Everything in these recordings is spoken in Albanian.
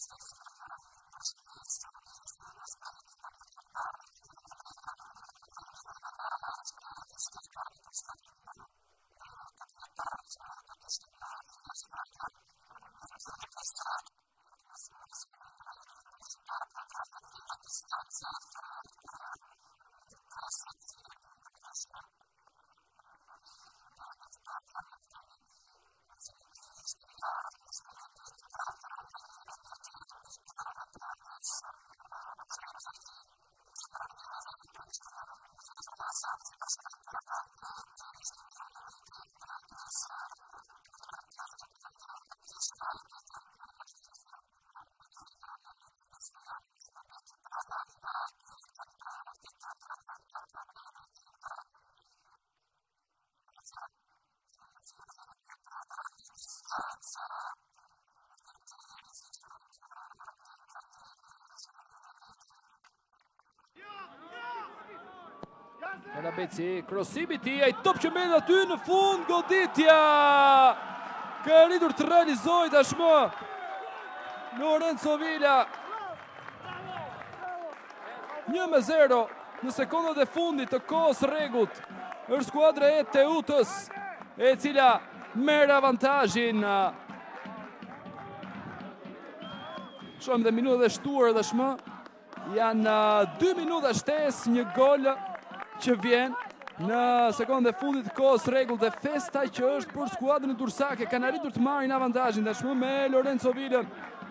Beci, krosimi ti, ai top që mbet aty në fund, goditja ka arritur të realizoj tashmë Lorenzo Vila. 1-0 në sekondat e fundit të kohës rregut është skuadra e Teutës, e cila merr avantazhin. Shohim dhe minutat e shtuara tashmë. Janë 2 minuta shtesë, një gol që vjen në sekondën e fundit të kohës rregull dhe festa që është për skuadrën e Dursake. Kanë arritur të marrin avantazhin tashmë me Lorenzo Vila.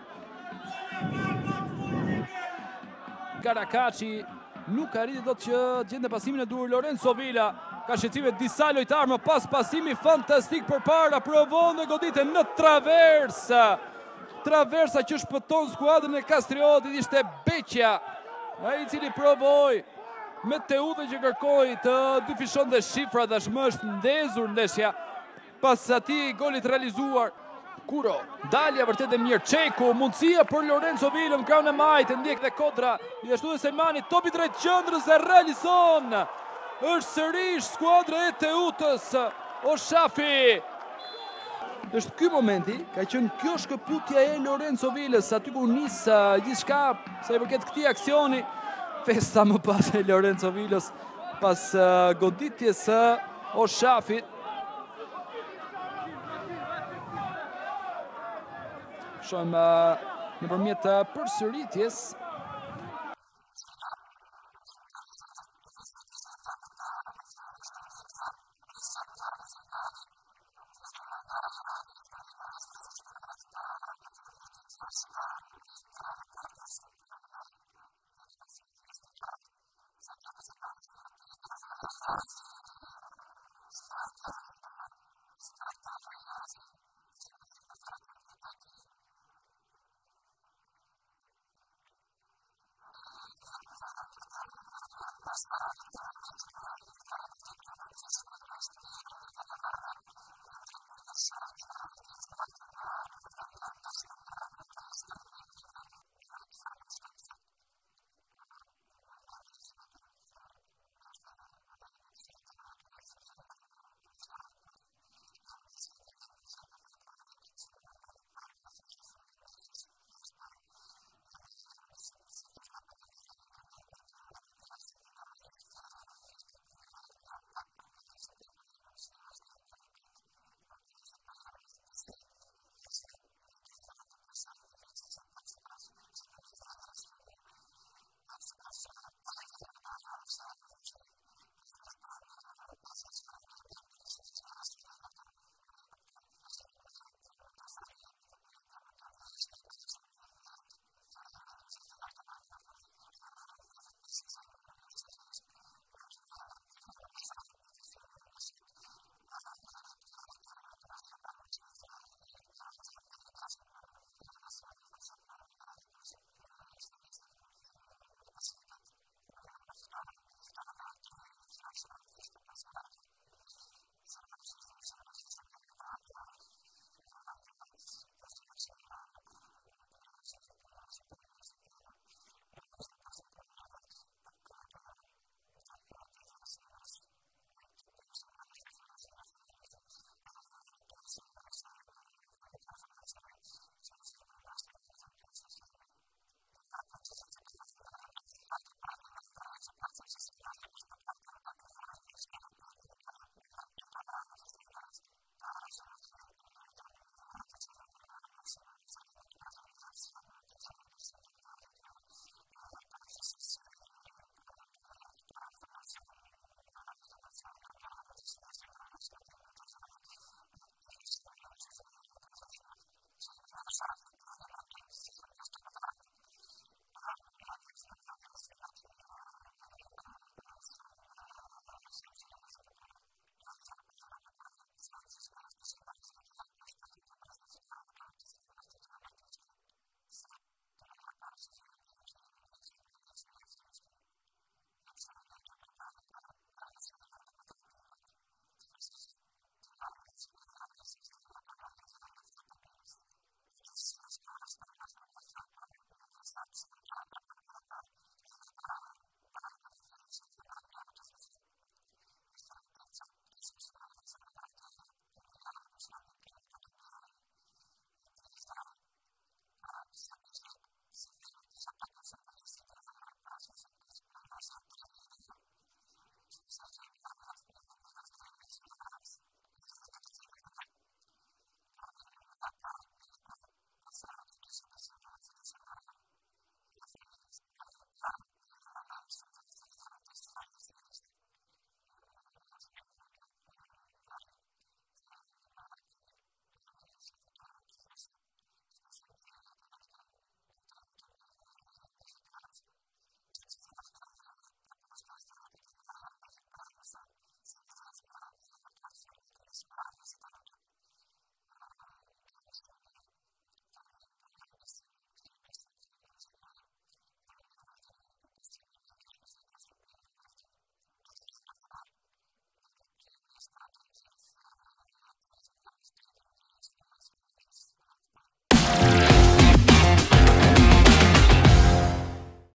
Karakaçi nuk arriti dot që gjente pasimin e duhur. Lorenzo Vila ka shqetësime disa lojtarë më pas, pasimi fantastik përpara, provon dhe goditën në traversa. Traversa që shpëton skuadrën e Kastriotit ishte Beqja, ai i cili provoi me Teutën që kërkoi të dyfishonte shifra. Tashmë është ndezur ndeshja pas atij golit realizuar. Kuro, dalja vërtet e mirë. Çeku, mundësia për Lorenzo Vila në krahun e majtë, ndjek dhe Kodra. Gjithashtu dhe Selmani, topi drejt qendrës e realizon. Është sërish skuadra e Teutës. Oshafi. Është ky momenti, ka qenë kjo shkëputja e Lorenzo Vilës, aty ku nis gjithçka sa i përket këtij aksioni. Festa më pas e Lorenzo Vilës pas goditjes së Oshafit. Shohim nëpërmjet përsëritjes.